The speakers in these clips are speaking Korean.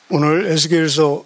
오늘 에스겔서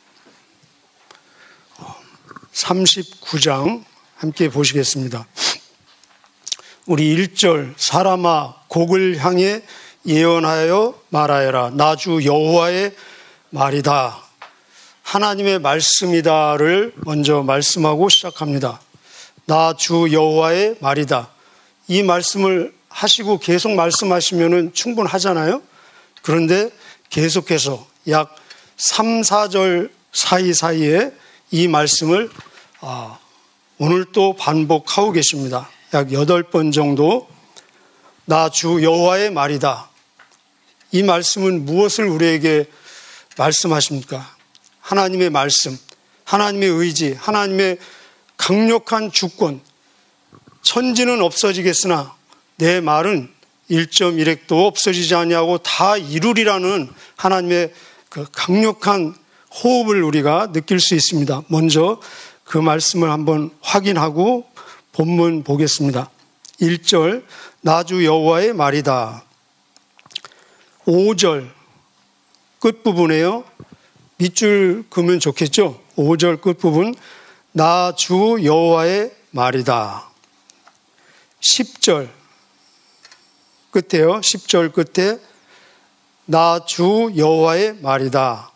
39장 함께 보시겠습니다. 우리 1절 사람아 곡을 향해 예언하여 말하여라. 나 주 여호와의 말이다. 하나님의 말씀이다를 먼저 말씀하고 시작합니다. 나 주 여호와의 말이다. 이 말씀을 하시고 계속 말씀하시면 충분하잖아요. 그런데 계속해서 약 3, 4절 사이사이에 이 말씀을 오늘 또 반복하고 계십니다. 약 8번 정도 나 주 여호와의 말이다. 이 말씀은 무엇을 우리에게 말씀하십니까? 하나님의 말씀, 하나님의 의지, 하나님의 강력한 주권. 천지는 없어지겠으나 내 말은 1.1핵도 없어지지 아니하고 다 이루리라는 하나님의 그 강력한 호흡을 우리가 느낄 수 있습니다. 먼저 그 말씀을 한번 확인하고 본문 보겠습니다. 1절 나 주 여호와의 말이다. 5절 끝부분에요. 밑줄 그으면 좋겠죠. 5절 끝부분 나 주 여호와의 말이다. 10절 끝에요. 10절 끝에 나 주 여호와의 말이다.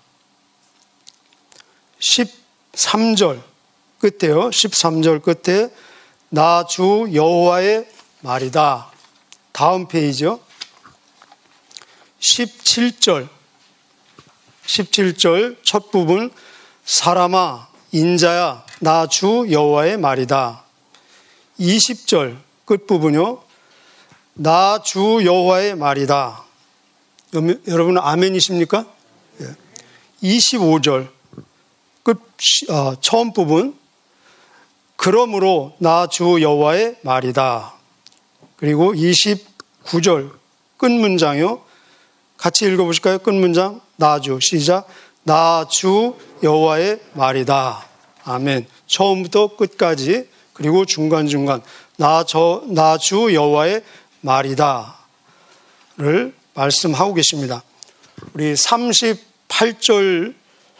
13절 끝에요. 13절 끝에 나 주 여호와의 말이다. 다음 페이지요. 17절 첫 부분 사람아 인자야 나 주 여호와의 말이다. 20절 끝부분요. 나 주 여호와의 말이다. 여러분 아멘이십니까? 25절 처음 부분 그러므로 나 주 여호와의 말이다. 그리고 29절 끝 문장이요. 같이 읽어보실까요? 끝 문장 나 주 시작 나 주 여호와의 말이다. 아멘. 처음부터 끝까지 그리고 중간중간 나 주 여호와의 말이다를 말씀하고 계십니다. 우리 38장부터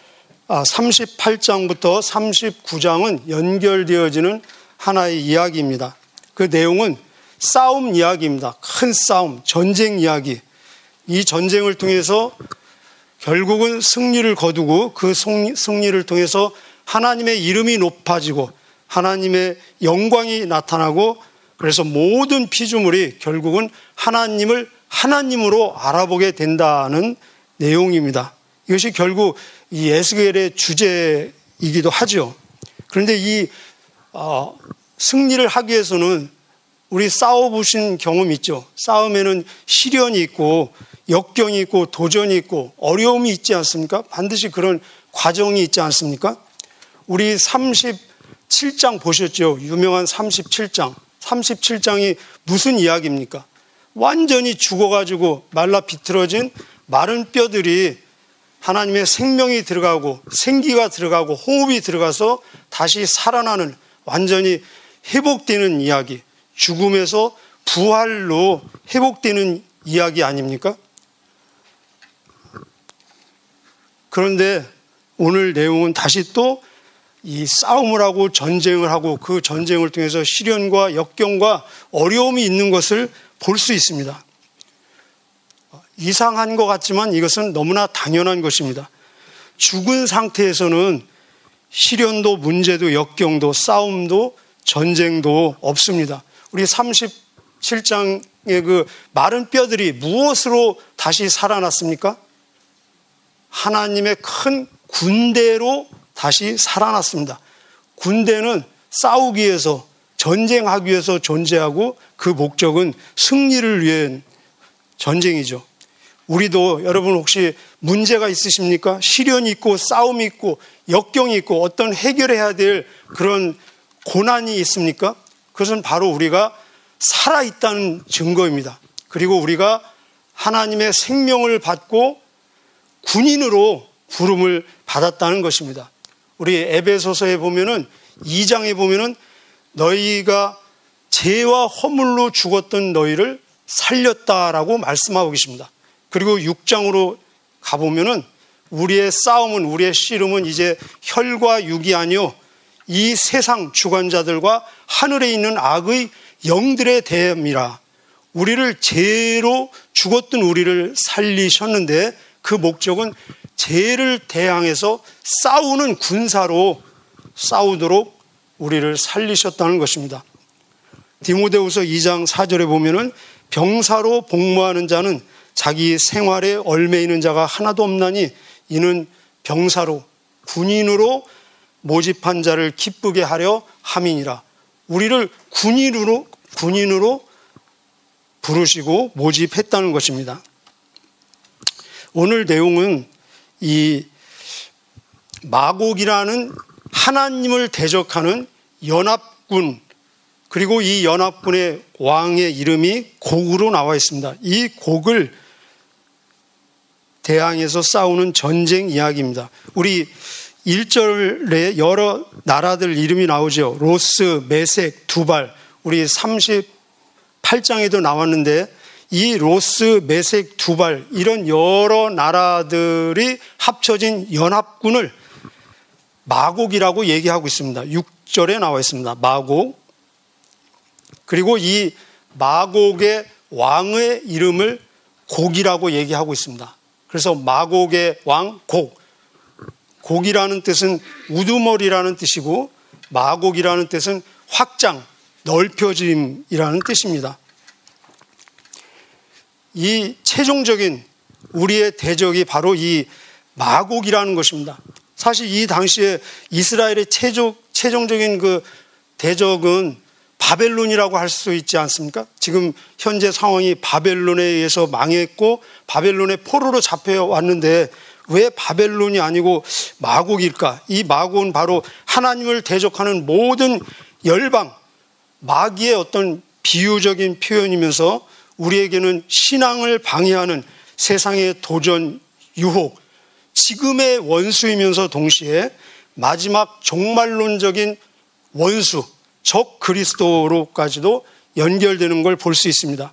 39장은 연결되어지는 하나의 이야기입니다. 그 내용은 싸움 이야기입니다. 큰 싸움, 전쟁 이야기. 이 전쟁을 통해서 결국은 승리를 거두고 그 승리를 통해서 하나님의 이름이 높아지고 하나님의 영광이 나타나고 그래서 모든 피조물이 결국은 하나님을 하나님으로 알아보게 된다는 내용입니다. 이것이 결국 이 에스겔의 주제이기도 하죠. 그런데 이 승리를 하기 위해서는 우리 싸워보신 경험 있죠. 싸움에는 시련이 있고 역경이 있고 도전이 있고 어려움이 있지 않습니까? 반드시 그런 과정이 있지 않습니까? 우리 37장 보셨죠? 유명한 37장. 37장이 무슨 이야기입니까? 완전히 죽어가지고 말라 비틀어진 마른 뼈들이 하나님의 생명이 들어가고 생기가 들어가고 호흡이 들어가서 다시 살아나는 완전히 회복되는 이야기. 죽음에서 부활로 회복되는 이야기 아닙니까? 그런데 오늘 내용은 다시 또 이 싸움을 하고 전쟁을 하고 그 전쟁을 통해서 시련과 역경과 어려움이 있는 것을 볼 수 있습니다. 이상한 것 같지만 이것은 너무나 당연한 것입니다. 죽은 상태에서는 시련도 문제도 역경도 싸움도 전쟁도 없습니다. 우리 37장의 그 마른 뼈들이 무엇으로 다시 살아났습니까? 하나님의 큰 군대로 다시 살아났습니다. 군대는 싸우기 위해서 전쟁하기 위해서 존재하고 그 목적은 승리를 위한 전쟁이죠. 우리도 여러분 혹시 문제가 있으십니까? 시련이 있고 싸움이 있고 역경이 있고 어떤 해결해야 될 그런 고난이 있습니까? 그것은 바로 우리가 살아있다는 증거입니다. 그리고 우리가 하나님의 생명을 받고 군인으로 부름을 받았다는 것입니다. 우리 에베소서에 보면은 2장에 보면은 너희가 죄와 허물로 죽었던 너희를 살렸다라고 말씀하고 계십니다. 그리고 6장으로 가보면은 우리의 싸움은, 우리의 씨름은 이제 혈과 육이 아니요 이 세상 주관자들과 하늘에 있는 악의 영들에 대함이라. 우리를 죄로 죽었던 우리를 살리셨는데 그 목적은 죄를 대항해서 싸우는 군사로 싸우도록 우리를 살리셨다는 것입니다. 디모데후서 2장 4절에 보면은 병사로 복무하는 자는 자기 생활에 얽매이는 자가 하나도 없나니 이는 병사로 군인으로 모집한 자를 기쁘게 하려 함이니라. 우리를 군인으로 부르시고 모집했다는 것입니다. 오늘 내용은 이 마곡이라는 하나님을 대적하는 연합군, 그리고 이 연합군의 왕의 이름이 곡으로 나와 있습니다. 이 곡을 대항해서 싸우는 전쟁 이야기입니다. 우리 1절에 여러 나라들 이름이 나오죠. 로스, 메색, 두발. 우리 38장에도 나왔는데 이 로스, 메색, 두발 이런 여러 나라들이 합쳐진 연합군을 마곡이라고 얘기하고 있습니다. 6절에 나와 있습니다. 마곡. 그리고 이 마곡의 왕의 이름을 곡이라고 얘기하고 있습니다. 그래서 마곡의 왕 곡. 곡이라는 뜻은 우두머리라는 뜻이고 마곡이라는 뜻은 확장, 넓혀짐이라는 뜻입니다. 이 최종적인 우리의 대적이 바로 이 마곡이라는 것입니다. 사실 이 당시에 이스라엘의 최종적인 그 대적은 바벨론이라고 할 수 있지 않습니까? 지금 현재 상황이 바벨론에 의해서 망했고 바벨론의 포로로 잡혀왔는데 왜 바벨론이 아니고 마곡일까? 이 마곡은 바로 하나님을 대적하는 모든 열방, 마귀의 어떤 비유적인 표현이면서 우리에게는 신앙을 방해하는 세상의 도전, 유혹, 지금의 원수이면서 동시에 마지막 종말론적인 원수, 적 그리스도로까지도 연결되는 걸 볼 수 있습니다.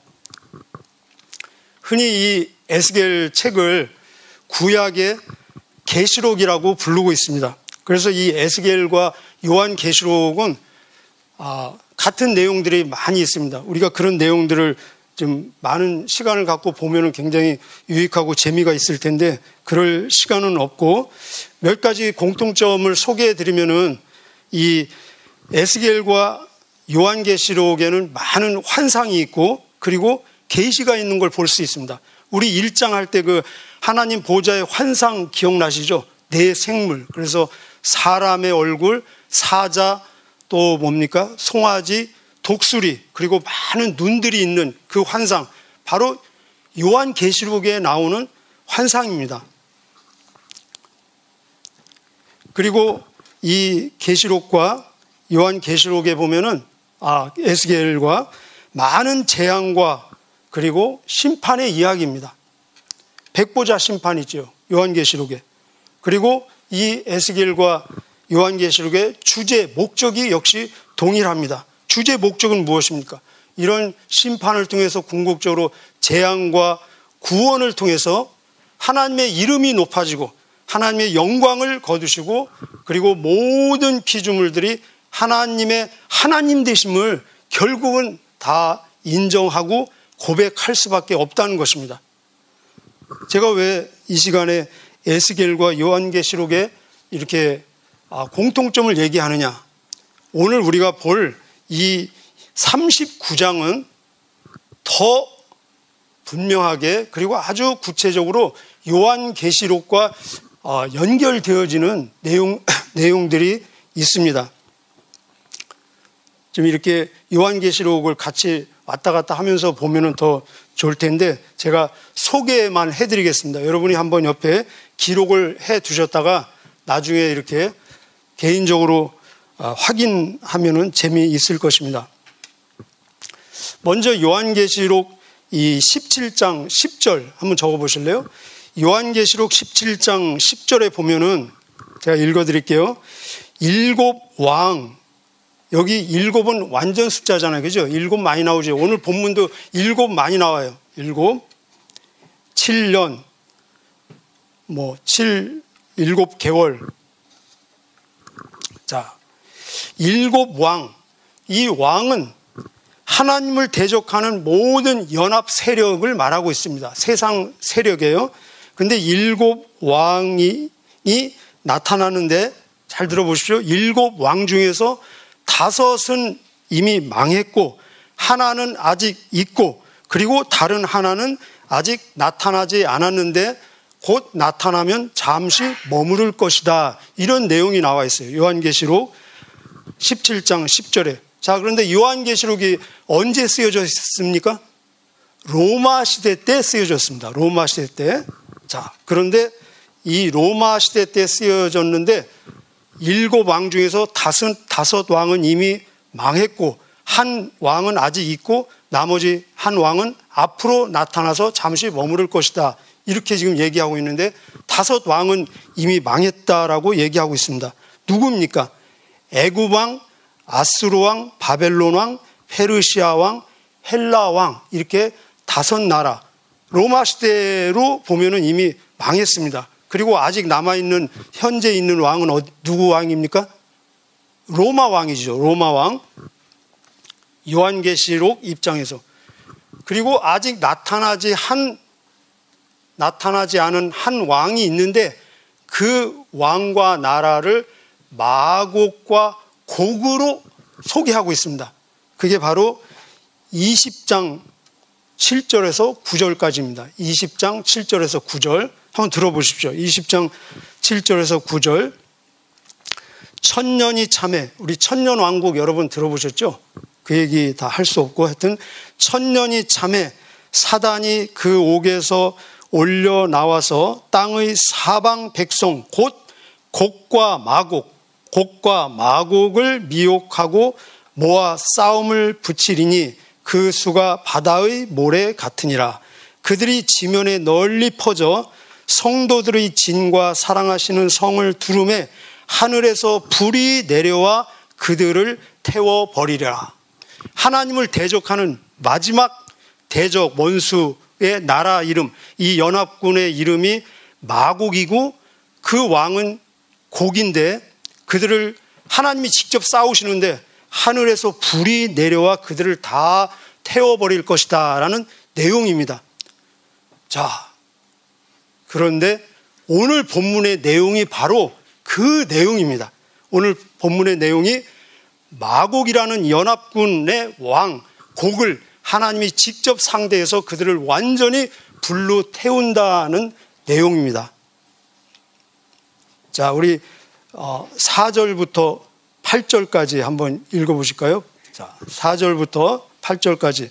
흔히 이 에스겔 책을 구약의 계시록이라고 부르고 있습니다. 그래서 이 에스겔과 요한 계시록은 같은 내용들이 많이 있습니다. 우리가 그런 내용들을 좀 많은 시간을 갖고 보면 굉장히 유익하고 재미가 있을 텐데 그럴 시간은 없고 몇 가지 공통점을 소개해 드리면은 이 에스겔과 요한계시록에는 많은 환상이 있고 그리고 계시가 있는 걸 볼 수 있습니다. 우리 1장 할 때 그 하나님 보좌의 환상 기억나시죠? 네 생물. 그래서 사람의 얼굴, 사자, 또 뭡니까? 송아지, 독수리, 그리고 많은 눈들이 있는 그 환상. 바로 요한계시록에 나오는 환상입니다. 그리고 이 계시록과 요한계시록에 보면은 에스겔과 많은 재앙과 그리고 심판의 이야기입니다. 백보자 심판이죠. 요한계시록에. 그리고 이 에스겔과 요한계시록의 주제, 목적이 역시 동일합니다. 주제 목적은 무엇입니까? 이런 심판을 통해서 궁극적으로 재앙과 구원을 통해서 하나님의 이름이 높아지고 하나님의 영광을 거두시고 그리고 모든 피조물들이 하나님의 하나님 되심을 결국은 다 인정하고 고백할 수밖에 없다는 것입니다. 제가 왜 이 시간에 에스겔과 요한계시록에 이렇게 공통점을 얘기하느냐? 오늘 우리가 볼 이 39장은 더 분명하게 그리고 아주 구체적으로 요한계시록과 연결되어지는 내용들이 있습니다. 좀 이렇게 요한계시록을 같이 왔다 갔다 하면서 보면은 더 좋을 텐데 제가 소개만 해드리겠습니다. 여러분이 한번 옆에 기록을 해 두셨다가 나중에 이렇게 개인적으로 확인하면은 재미있을 것입니다. 먼저 요한계시록 이 17장 10절 한번 적어 보실래요? 요한계시록 17장 10절에 보면은 제가 읽어 드릴게요. 일곱 왕, 여기 일곱은 완전 숫자잖아요. 그죠? 일곱 많이 나오죠. 오늘 본문도 일곱 많이 나와요. 일곱, 7년, 일곱 개월. 자, 일곱 왕. 이 왕은 하나님을 대적하는 모든 연합 세력을 말하고 있습니다. 세상 세력이에요. 근데 일곱 왕이 나타나는데 잘 들어보십시오. 일곱 왕 중에서 다섯은 이미 망했고 하나는 아직 있고 그리고 다른 하나는 아직 나타나지 않았는데 곧 나타나면 잠시 머무를 것이다. 이런 내용이 나와 있어요. 요한계시록 17장 10절에. 자, 그런데 요한계시록이 언제 쓰여져 있습니까? 로마 시대 때 쓰여졌습니다. 로마 시대 때. 자, 그런데 이 로마 시대 때 쓰여졌는데 일곱 왕 중에서 다섯 왕은 이미 망했고 한 왕은 아직 있고 나머지 한 왕은 앞으로 나타나서 잠시 머무를 것이다. 이렇게 지금 얘기하고 있는데 다섯 왕은 이미 망했다라고 얘기하고 있습니다. 누굽니까? 애굽 왕, 아수르 왕, 바벨론 왕, 페르시아 왕, 헬라 왕 이렇게 다섯 나라. 로마 시대로 보면은 이미 망했습니다. 그리고 아직 남아있는 현재 있는 왕은 누구 왕입니까? 로마 왕이죠. 로마 왕. 요한계시록 입장에서. 그리고 아직 나타나지 않은 한 왕이 있는데 그 왕과 나라를 마곡과 곡으로 소개하고 있습니다. 그게 바로 20장 7절에서 9절까지입니다. 20장 7절에서 9절 한번 들어보십시오. 20장 7절에서 9절. 천년이 참해. 우리 천년왕국 여러분 들어보셨죠? 그 얘기 다 할 수 없고 하여튼 천년이 참해 사단이 그 옥에서 올려 나와서 땅의 사방 백성 곧 곡과 마곡을 미혹하고 모아 싸움을 붙이리니 그 수가 바다의 모래 같으니라. 그들이 지면에 널리 퍼져 성도들의 진과 사랑하시는 성을 두름에 하늘에서 불이 내려와 그들을 태워버리리라. 하나님을 대적하는 마지막 대적 원수의 나라 이름, 이 연합군의 이름이 마곡이고 그 왕은 곡인데 그들을 하나님이 직접 싸우시는데 하늘에서 불이 내려와 그들을 다 태워버릴 것이다 라는 내용입니다. 자, 그런데 오늘 본문의 내용이 바로 그 내용입니다. 오늘 본문의 내용이 마곡이라는 연합군의 왕 곡을 하나님이 직접 상대해서 그들을 완전히 불로 태운다는 내용입니다. 자, 우리 4절부터 8절까지 한번 읽어보실까요? 자, 4절부터 8절까지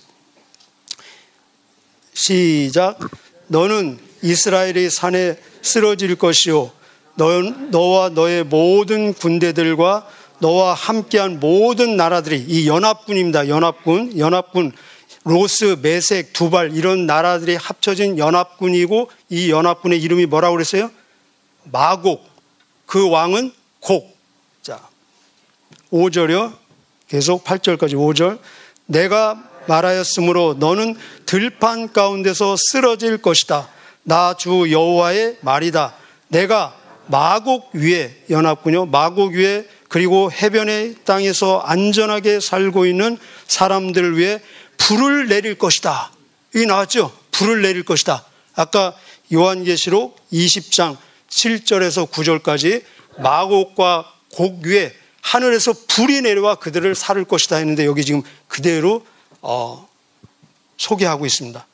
시작. 너는 이스라엘의 산에 쓰러질 것이요 너와 너의 모든 군대들과 너와 함께한 모든 나라들이, 이 연합군입니다. 연합군 로스, 메색, 두발 이런 나라들이 합쳐진 연합군이고 이 연합군의 이름이 뭐라고 그랬어요? 마곡. 그 왕은 곡. 자, 5절이요. 계속 8절까지 5절. 내가 말하였으므로 너는 들판 가운데서 쓰러질 것이다. 나 주 여호와의 말이다. 내가 마곡 위에, 연합군요, 마곡 위에 그리고 해변의 땅에서 안전하게 살고 있는 사람들을 위해 불을 내릴 것이다. 이게 나왔죠? 불을 내릴 것이다. 아까 요한계시록 20장 7절에서 9절까지 마곡과 곡 위에 하늘에서 불이 내려와 그들을 살을 것이다 했는데 여기 지금 그대로 소개하고 있습니다.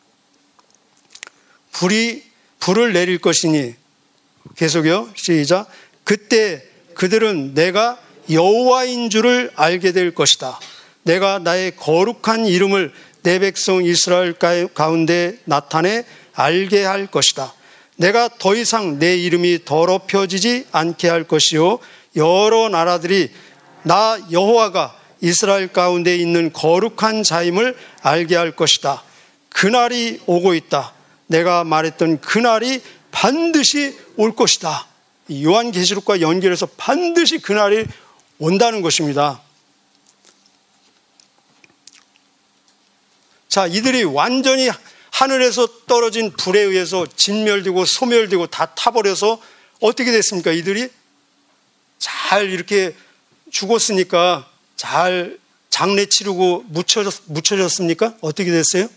불을 내릴 것이니, 계속요. 시작. 그때 그들은 내가 여호와인 줄을 알게 될 것이다. 내가 나의 거룩한 이름을 내 백성 이스라엘 가운데 나타내 알게 할 것이다. 내가 더 이상 내 이름이 더럽혀지지 않게 할 것이요 여러 나라들이 나 여호와가 이스라엘 가운데 있는 거룩한 자임을 알게 할 것이다. 그날이 오고 있다. 내가 말했던 그날이 반드시 올 것이다. 요한계시록과 연결해서 반드시 그날이 온다는 것입니다. 자, 이들이 완전히 하늘에서 떨어진 불에 의해서 진멸되고 소멸되고 다 타버려서 어떻게 됐습니까? 이들이 잘 이렇게 죽었으니까 잘 장례 치르고 묻혀졌습니까? 어떻게 됐어요?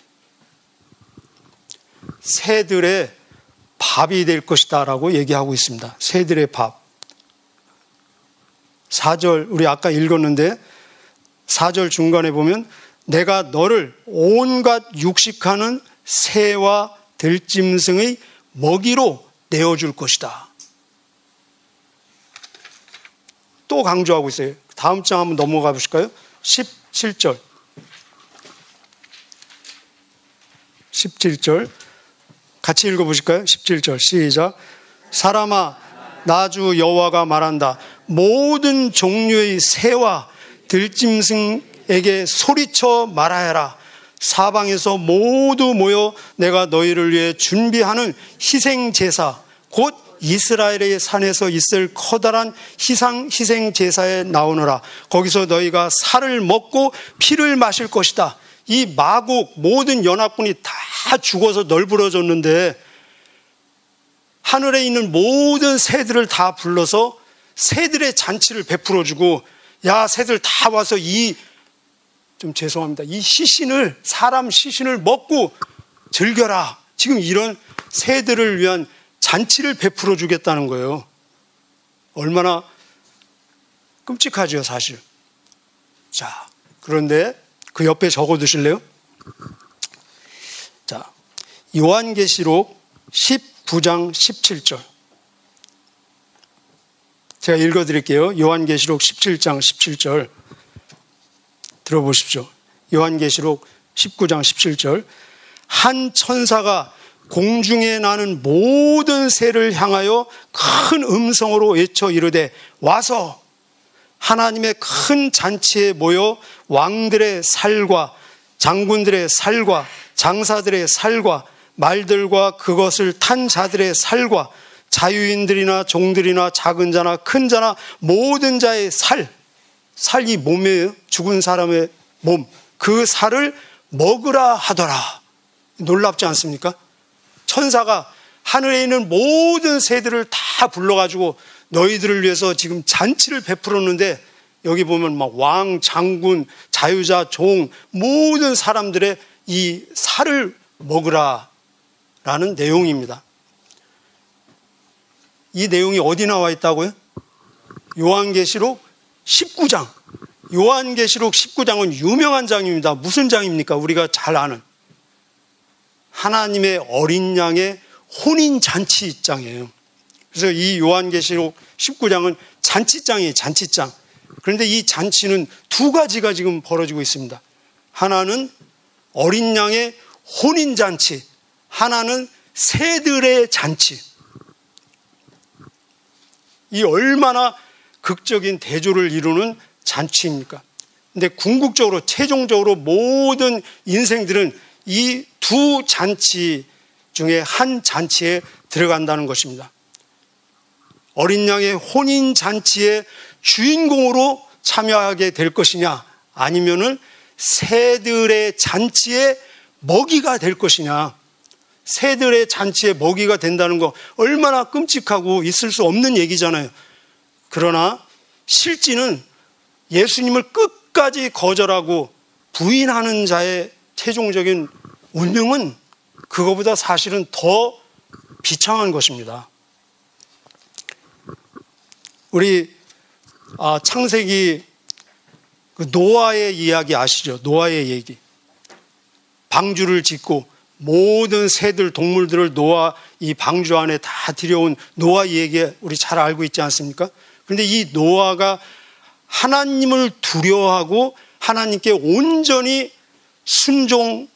새들의 밥이 될 것이다 라고 얘기하고 있습니다. 새들의 밥. 4절 우리 아까 읽었는데 4절 중간에 보면 내가 너를 온갖 육식하는 새와 들짐승의 먹이로 내어줄 것이다. 또 강조하고 있어요. 다음 장 한번 넘어가 보실까요? 17절. 17절. 같이 읽어보실까요? 17절 시작. 사람아 나 주 여호와가 말한다. 모든 종류의 새와 들짐승에게 소리쳐 말하여라. 사방에서 모두 모여 내가 너희를 위해 준비하는 희생제사 곧 이스라엘의 산에서 있을 커다란 희생제사에 나오너라. 거기서 너희가 살을 먹고 피를 마실 것이다. 이 마국 모든 연합군이 다 죽어서 널브러졌는데 하늘에 있는 모든 새들을 다 불러서 새들의 잔치를 베풀어주고 야 새들 다 와서 좀 죄송합니다. 이 시신을 사람 시신을 먹고 즐겨라. 지금 이런 새들을 위한 잔치를 베풀어 주겠다는 거예요. 얼마나 끔찍하죠 사실. 자 그런데 그 옆에 적어두실래요? 자 요한계시록 19장 17절 제가 읽어드릴게요. 요한계시록 17장 17절 들어보십시오. 요한계시록 19장 17절 한 천사가 공중에 나는 모든 새를 향하여 큰 음성으로 외쳐 이르되 와서 하나님의 큰 잔치에 모여 왕들의 살과 장군들의 살과 장사들의 살과 말들과 그것을 탄 자들의 살과 자유인들이나 종들이나 작은 자나 큰 자나 모든 자의 살이 몸이에요. 죽은 사람의 몸. 그 살을 먹으라 하더라. 놀랍지 않습니까? 천사가 하늘에 있는 모든 새들을 다 불러가지고 너희들을 위해서 지금 잔치를 베풀었는데 여기 보면 막 왕, 장군, 자유자, 종 모든 사람들의 이 살을 먹으라 라는 내용입니다. 이 내용이 어디 나와 있다고요? 요한계시록 19장. 요한계시록 19장은 유명한 장입니다. 무슨 장입니까? 우리가 잘 아는 하나님의 어린 양의 혼인잔치장이에요. 그래서 이 요한계시록 19장은 잔치장이에요. 잔치장. 그런데 이 잔치는 두 가지가 지금 벌어지고 있습니다. 하나는 어린 양의 혼인잔치, 하나는 새들의 잔치. 이 얼마나 극적인 대조를 이루는 잔치입니까? 근데 궁극적으로 최종적으로 모든 인생들은 이 두 잔치 중에 한 잔치에 들어간다는 것입니다. 어린 양의 혼인 잔치의 주인공으로 참여하게 될 것이냐 아니면은 새들의 잔치의 먹이가 될 것이냐. 새들의 잔치의 먹이가 된다는 거 얼마나 끔찍하고 있을 수 없는 얘기잖아요. 그러나 실제는 예수님을 끝까지 거절하고 부인하는 자의 최종적인 운명은 그거보다 사실은 더 비참한 것입니다. 우리 창세기 노아의 이야기 아시죠? 노아의 얘기. 방주를 짓고 모든 새들, 동물들을 노아 이 방주 안에 다 들여온 노아 얘기 우리 잘 알고 있지 않습니까? 그런데 이 노아가 하나님을 두려워하고 하나님께 온전히 순종했더니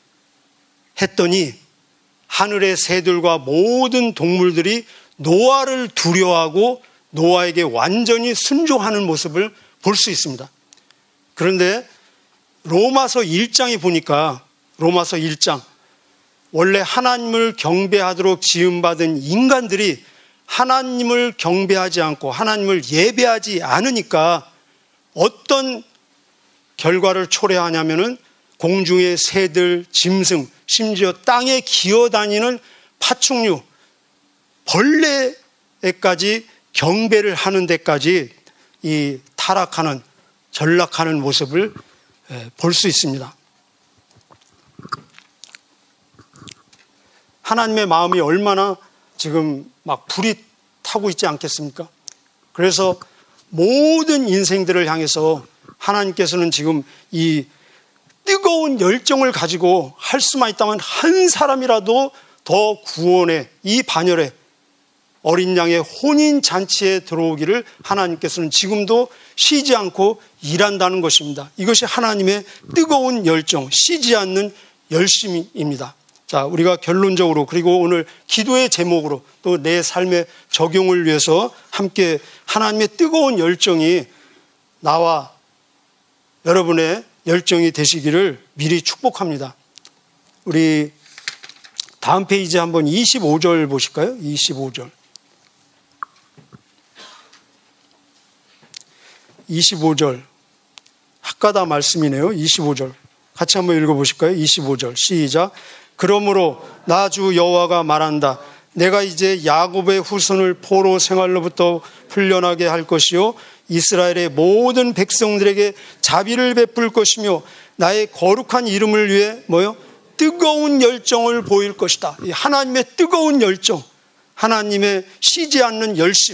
하늘의 새들과 모든 동물들이 노아를 두려워하고 노아에게 완전히 순종하는 모습을 볼 수 있습니다. 그런데 로마서 1장에 보니까 로마서 1장 원래 하나님을 경배하도록 지음받은 인간들이 하나님을 경배하지 않고 하나님을 예배하지 않으니까 어떤 결과를 초래하냐면은 공중의 새들, 짐승, 심지어 땅에 기어다니는 파충류, 벌레에까지 경배를 하는 데까지 이 타락하는, 전락하는 모습을 볼 수 있습니다. 하나님의 마음이 얼마나 지금 막 불이 타고 있지 않겠습니까? 그래서 모든 인생들을 향해서 하나님께서는 지금 이 뜨거운 열정을 가지고 할 수만 있다면 한 사람이라도 더 구원의 이 반열에, 어린 양의 혼인잔치에 들어오기를 하나님께서는 지금도 쉬지 않고 일한다는 것입니다. 이것이 하나님의 뜨거운 열정, 쉬지 않는 열심입니다. 자, 우리가 결론적으로, 그리고 오늘 기도의 제목으로 또 내 삶의 적용을 위해서 함께 하나님의 뜨거운 열정이 나와 여러분의 열정이 되시기를 미리 축복합니다. 우리 다음 페이지 한번 25절 보실까요? 25절. 25절. 학가다 말씀이네요. 25절. 같이 한번 읽어보실까요? 25절. 시작. 그러므로 나 주 여호와가 말한다. 내가 이제 야곱의 후손을 포로 생활로부터 풀려나게 할 것이요 이스라엘의 모든 백성들에게 자비를 베풀 것이며 나의 거룩한 이름을 위해 뜨거운 열정을 보일 것이다. 하나님의 뜨거운 열정, 하나님의 쉬지 않는 열심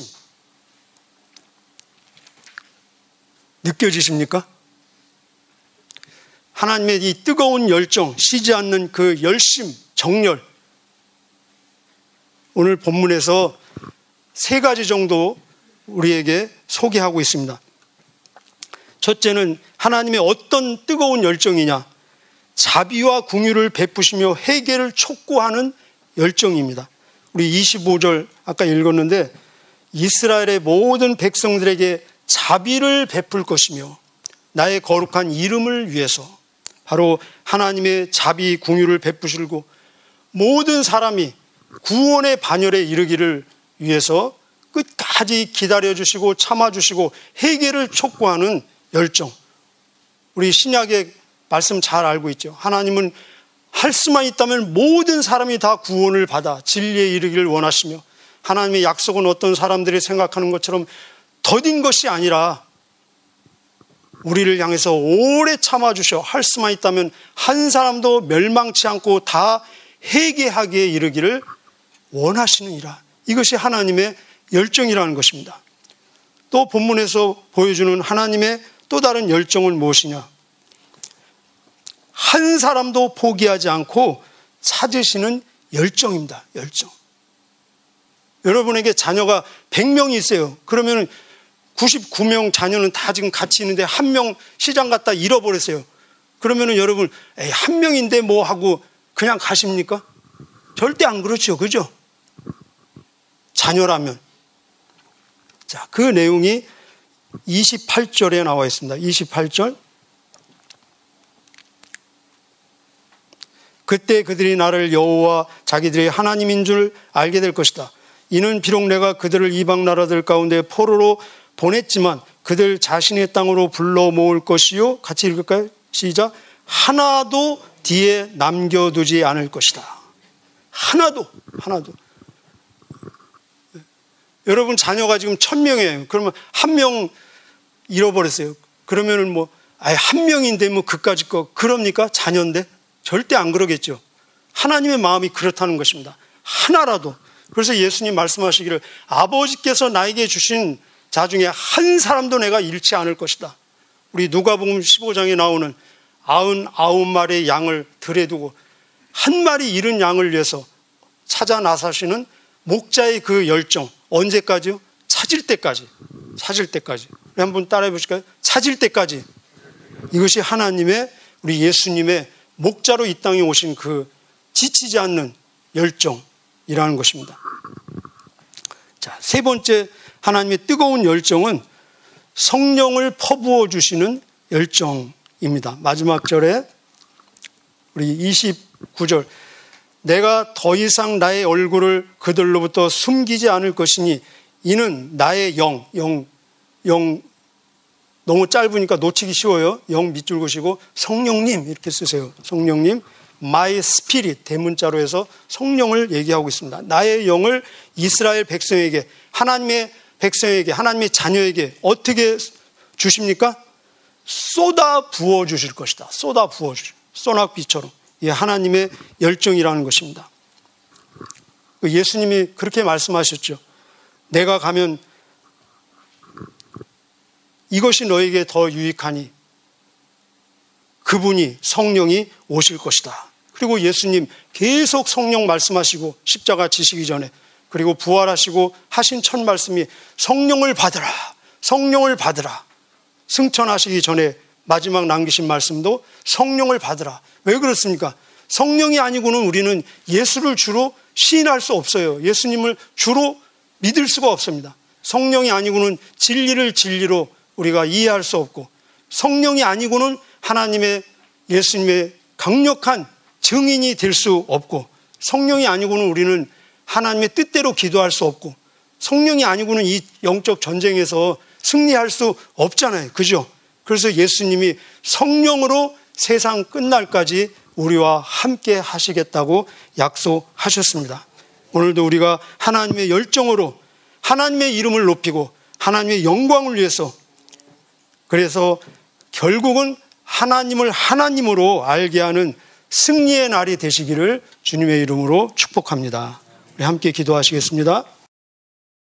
느껴지십니까? 하나님의 이 뜨거운 열정, 쉬지 않는 그 열심, 정열. 오늘 본문에서 3가지 정도 우리에게 소개하고 있습니다. 첫째는 하나님의 어떤 뜨거운 열정이냐? 자비와 긍휼을 베푸시며 회개를 촉구하는 열정입니다. 우리 25절 아까 읽었는데 이스라엘의 모든 백성들에게 자비를 베풀 것이며 나의 거룩한 이름을 위해서, 바로 하나님의 자비 긍휼을 베푸시고 모든 사람이 구원의 반열에 이르기를 위해서 끝까지 기다려주시고 참아주시고 회개를 촉구하는 열정. 우리 신약의 말씀 잘 알고 있죠. 하나님은 할 수만 있다면 모든 사람이 다 구원을 받아 진리에 이르기를 원하시며, 하나님의 약속은 어떤 사람들이 생각하는 것처럼 더딘 것이 아니라 우리를 향해서 오래 참아주셔 할 수만 있다면 한 사람도 멸망치 않고 다 회개하기에 이르기를 원하시느니라. 이것이 하나님의 열정이라는 것입니다. 또 본문에서 보여주는 하나님의 또 다른 열정은 무엇이냐? 한 사람도 포기하지 않고 찾으시는 열정입니다. 열정. 여러분에게 자녀가 100명이 있어요. 그러면 99명 자녀는 다 지금 같이 있는데 한 명 시장 갔다 잃어버렸어요. 그러면은 여러분, 한 명인데 뭐 하고 그냥 가십니까? 절대 안 그렇죠. 그죠? 자녀라면. 자, 그 내용이 28절에 나와 있습니다. 28절. 그때 그들이 나를 여호와 자기들의 하나님인 줄 알게 될 것이다. 이는 비록 내가 그들을 이방 나라들 가운데 포로로 보냈지만 그들 자신의 땅으로 불러 모을 것이요. 같이 읽을까요? 시작. 하나도 뒤에 남겨두지 않을 것이다. 하나도. 여러분 자녀가 지금 1000명이에요. 그러면 한 명 잃어버렸어요. 그러면은 한 명인데 그까짓 거 그럽니까? 자녀인데? 절대 안 그러겠죠. 하나님의 마음이 그렇다는 것입니다. 하나라도. 그래서 예수님 말씀하시기를 아버지께서 나에게 주신 자 중에 한 사람도 내가 잃지 않을 것이다. 우리 누가복음 15장에 나오는 99마리의 양을 들에 두고 한 마리 잃은 양을 위해서 찾아 나서시는 목자의 그 열정, 언제까지요? 찾을 때까지. 우리 한번 따라해 보실까요? 찾을 때까지. 이것이 하나님의, 우리 예수님의 목자로 이 땅에 오신 그 지치지 않는 열정이라는 것입니다. 자, 3번째 하나님의 뜨거운 열정은 성령을 퍼부어 주시는 열정입니다. 마지막 절에 우리 29절. 내가 더 이상 나의 얼굴을 그들로부터 숨기지 않을 것이니 이는 나의 영 너무 짧으니까 놓치기 쉬워요. 영 밑줄 그시고 성령님 이렇게 쓰세요. 성령님 My Spirit, 대문자로 해서 성령을 얘기하고 있습니다. 나의 영을 이스라엘 백성에게, 하나님의 백성에게, 하나님의 자녀에게 어떻게 주십니까? 쏟아 부어 주실 것이다. 쏟아 부어 주실, 소낙비처럼. 이게 하나님의 열정이라는 것입니다. 예수님이 그렇게 말씀하셨죠. 내가 가면 이것이 너에게 더 유익하니 그분이, 성령이 오실 것이다. 그리고 예수님 계속 성령 말씀하시고 십자가 지시기 전에, 그리고 부활하시고 하신 첫 말씀이 성령을 받으라, 성령을 받으라. 승천하시기 전에 마지막 남기신 말씀도 성령을 받으라. 왜 그렇습니까? 성령이 아니고는 우리는 예수를 주로 시인할 수 없어요. 예수님을 주로 믿을 수가 없습니다. 성령이 아니고는 진리를 진리로 우리가 이해할 수 없고, 성령이 아니고는 하나님의, 예수님의 강력한 증인이 될 수 없고, 성령이 아니고는 우리는 하나님의 뜻대로 기도할 수 없고, 성령이 아니고는 이 영적 전쟁에서 승리할 수 없잖아요. 그죠? 그래서 예수님이 성령으로 세상 끝날까지 우리와 함께 하시겠다고 약속하셨습니다. 오늘도 우리가 하나님의 열정으로 하나님의 이름을 높이고 하나님의 영광을 위해서, 그래서 결국은 하나님을 하나님으로 알게 하는 승리의 날이 되시기를 주님의 이름으로 축복합니다. 우리 함께 기도하시겠습니다.